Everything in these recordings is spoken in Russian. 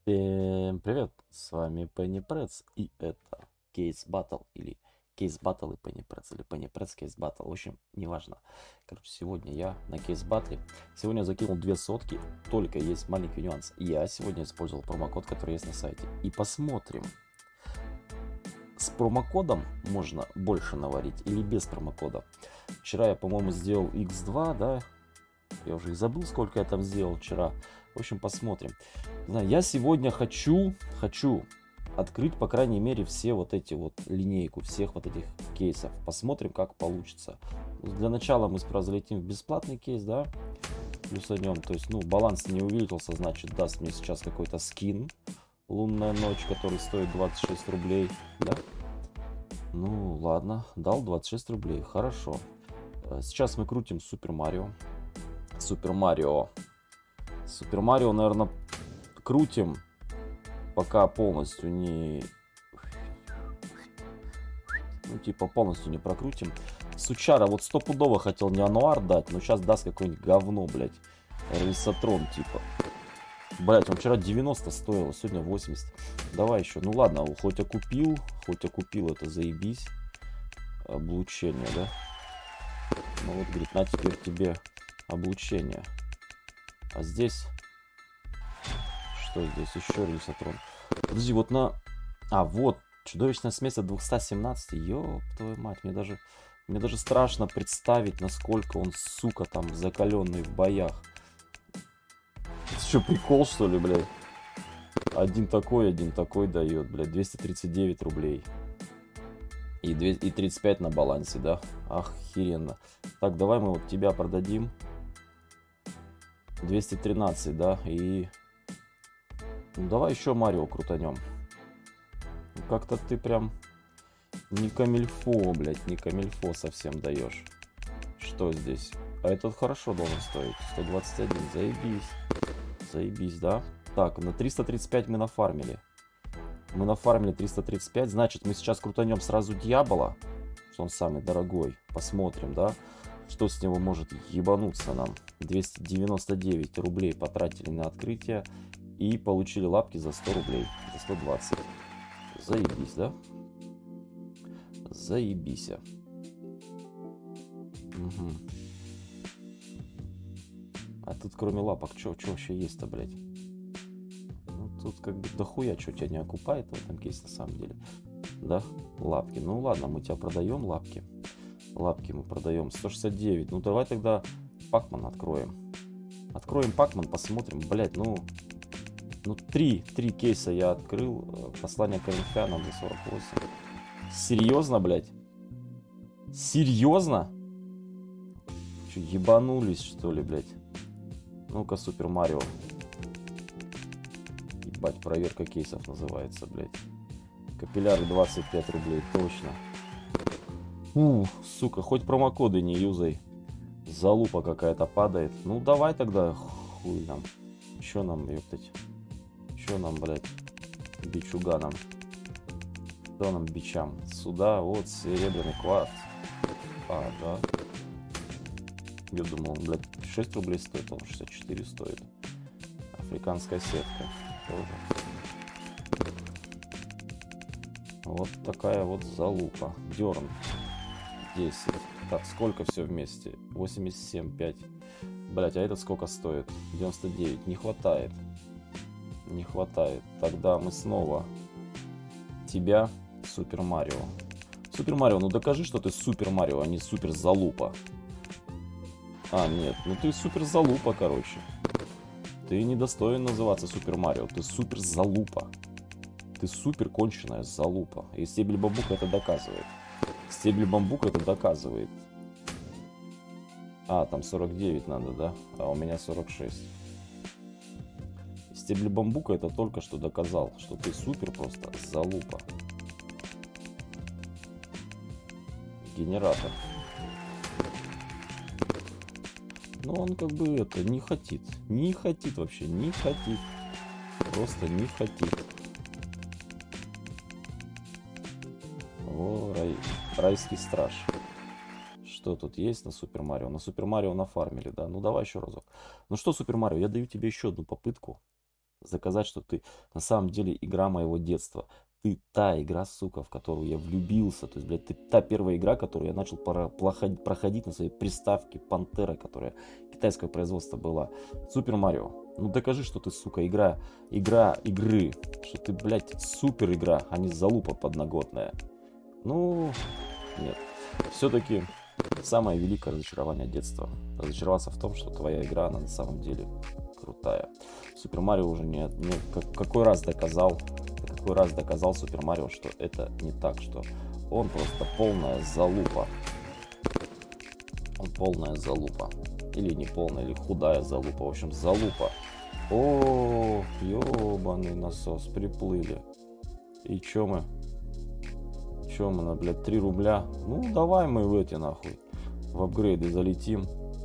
Всем привет, с вами Penny Press, и это Кейс Battle, или Кейс Battle и Penny Press, или Penny Press Кейс Battle, в общем, неважно. Короче, сегодня я на Кейс Батле, сегодня я закинул 2 сотки, только есть маленький нюанс. Я сегодня использовал промокод, который есть на сайте, и посмотрим, с промокодом можно больше наварить или без промокода. Вчера я, по-моему, сделал x2, да, я уже и забыл, сколько я там сделал вчера. В общем, посмотрим. Я сегодня хочу открыть, по крайней мере, все вот эти вот линейку, всех вот этих кейсов. Посмотрим, как получится. Для начала мы сразу залетим в бесплатный кейс, да. Плюсанем, то есть, ну, баланс не увеличился, значит, даст мне сейчас какой-то скин. Лунная ночь, который стоит 26 рублей, да. Ну, ладно, дал 26 рублей, хорошо. Сейчас мы крутим Супер Марио. Супер Марио, наверное, крутим, пока полностью не... Ну, типа, полностью не прокрутим. Сучара вот стопудово хотел не ануар дать, но сейчас даст какое-нибудь говно, блядь. Рельсотрон, типа. Блядь, он вчера 90 стоил, сегодня 80. Давай еще. Ну ладно, хоть окупил, это заебись. Облучение, да? Ну вот, говорит, на теперь тебе облучение. А здесь... Что здесь? Еще рельсотрон. Подожди, вот на... А, вот. Чудовищная смесь от 217. Ёб твою мать. Мне даже страшно представить, насколько он, сука, там закаленный в боях. Это что, прикол, что ли, блядь? Один такой дает, блядь. 239 рублей. И 35 на балансе, да? Охеренно. Так, давай мы вот тебя продадим. 213, да? И... Ну, давай еще Марио крутанем. Как-то ты прям не камильфо, блядь, не камильфо совсем даешь. Что здесь? А этот хорошо должен стоить. 121, заебись. Заебись, да? Так, на 335 мы нафармили. Мы нафармили 335, значит, мы сейчас крутанем сразу Дьявола, что он самый дорогой. Посмотрим, да? Что с него может ебануться нам. 299 рублей потратили на открытие. И получили лапки за 100 рублей. За 120. Заебись, да? Заебись. Угу. А тут кроме лапок, что вообще есть-то, блядь? Ну, тут как бы дохуя, что тебя не окупает в этом кейсе на самом деле. Да? Лапки. Ну ладно, мы тебя продаем, лапки. Лапки мы продаем. 169. Ну давай тогда Пакман откроем. Откроем Пакман, посмотрим. Блядь, ну... Ну, три кейса я открыл. Послание Коринфянам за 48. Серьезно, блядь? Серьезно? Че, ебанулись, что ли, блядь? Ну-ка, Супер Марио. Ебать, проверка кейсов называется, блядь. Капилляры 25 рублей, точно. Сука, хоть промокоды не юзай. Залупа какая-то падает. Ну, давай тогда, хуй нам. Че нам, ёптать? Что нам, блядь, бичуганам? Что нам, бичам? Сюда, вот, серебряный кварц. А, да. Я думал, он, блядь, 6 рублей стоит, он 64 стоит. Африканская сетка. Тоже. Вот такая вот залупа. Дерн. 10. Так, сколько все вместе? 87, 5. Блядь, а этот сколько стоит? 99. Не хватает. Не хватает. Тогда мы снова тебя, Супер Марио. Супер Марио, ну докажи, что ты Супер Марио, а не Супер Залупа. А, нет, ну ты Супер Залупа, короче. Ты недостоин называться Супер Марио, ты Супер Залупа. Ты супер конченая залупа. И стебель бамбука это доказывает. Стебель бамбука это доказывает. А, там 49 надо, да? А у меня 46. Стебель бамбука это только что доказал, что ты супер просто залупа. Генератор. Но он как бы это не хотит. Не хотит вообще, не хотит. Просто не хотит. О, райский страж. Что тут есть на Супер Марио? На Супер Марио нафармили, да? Ну давай еще разок. Ну что, Супер Марио, я даю тебе еще одну попытку. Доказать, что ты на самом деле игра моего детства. Ты та игра, сука, в которую я влюбился. То есть, блядь, ты та первая игра, которую я начал проходить на своей приставке Пантера, которая китайского производства была. Супер Марио. Ну докажи, что ты, сука, игры. Что ты, блядь, супер игра, а не залупа подноготная. Ну, нет. Все-таки самое великое разочарование детства. Разочароваться в том, что твоя игра, она на самом деле крутая. Супер Марио уже какой раз доказал Супер Марио, что это не так, что он просто полная залупа. Он полная залупа. Или не полная, или худая залупа. В общем, залупа. О, ёбаный насос, приплыли. И чё мы? Блядь, 3 рубля? Ну, давай мы в эти, нахуй, в апгрейды залетим.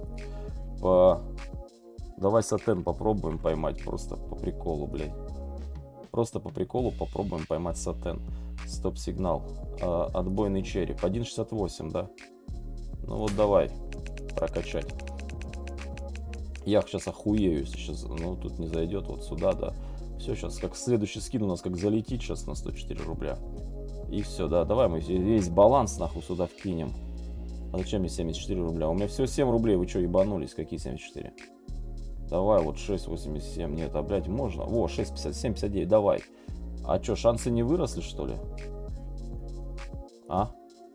Давай сатен попробуем поймать, просто по приколу, блядь. Просто по приколу попробуем поймать сатен. Стоп-сигнал. Отбойный череп. 1.68, да? Ну вот давай прокачать. Я сейчас охуею, если сейчас, ну, тут не зайдет, вот сюда, да. Все, сейчас, как следующий скин у нас как залетит сейчас на 104 рубля. И все, да, давай мы весь баланс, нахуй, сюда вкинем. А зачем мне 74 рубля? У меня всего 7 рублей, вы что, ебанулись? Какие 74? Давай, вот 6.87, нет, а, блядь, можно? Во, 6.57, 59, давай. А что, шансы не выросли, что ли? А?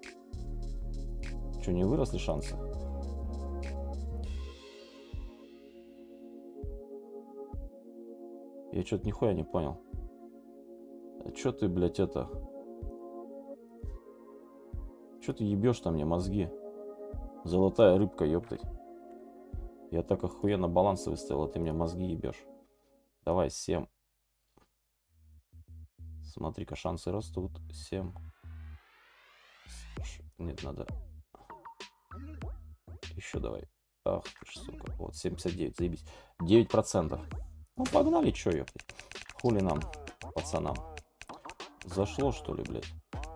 Что, не выросли шансы? Я что-то нихуя не понял. А что ты, блядь, это... Что ты ебешь там мне мозги? Золотая рыбка, ёптать. Я так охуенно баланс выставил, а ты мне мозги ебешь. Давай, 7. Смотри-ка, шансы растут. 7. Нет, надо... Еще давай. Ах ты ж, сука. Вот, 79, заебись. 9%. Ну, погнали, чё, ёптать. Хули нам, пацанам. Зашло, что ли, блядь?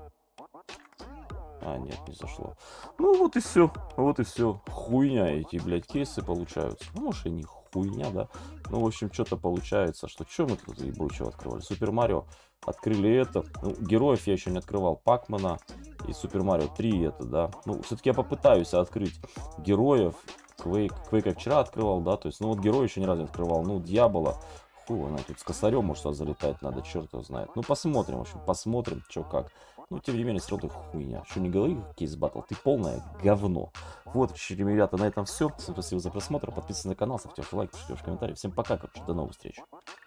А, нет, не зашло. Ну, вот и все. Вот и все. Хуйня эти, блядь, кейсы получаются. Ну, может, и не хуйня, да. Ну, в общем, что-то получается. Что мы тут ебучего открывали? Супер Марио. Открыли это. Ну, героев я еще не открывал. Пакмана и Супер Марио 3 это, да. Ну, все-таки я попытаюсь открыть героев. Квейк я вчера открывал, да. То есть, ну, вот героя еще ни разу не открывал. Ну, Дьявола. Хуй, она тут с косарем, может, сюда залетать надо, черт его знает. Ну, посмотрим, в общем, посмотрим, что как. Ну, тем не менее, все равно хуйня. Что не говори, кейс батл, ты полное говно. Вот, ребята, на этом все. Всем спасибо за просмотр, подписывайтесь на канал, ставьте лайк, пишите комментарии. Всем пока, короче, до новых встреч.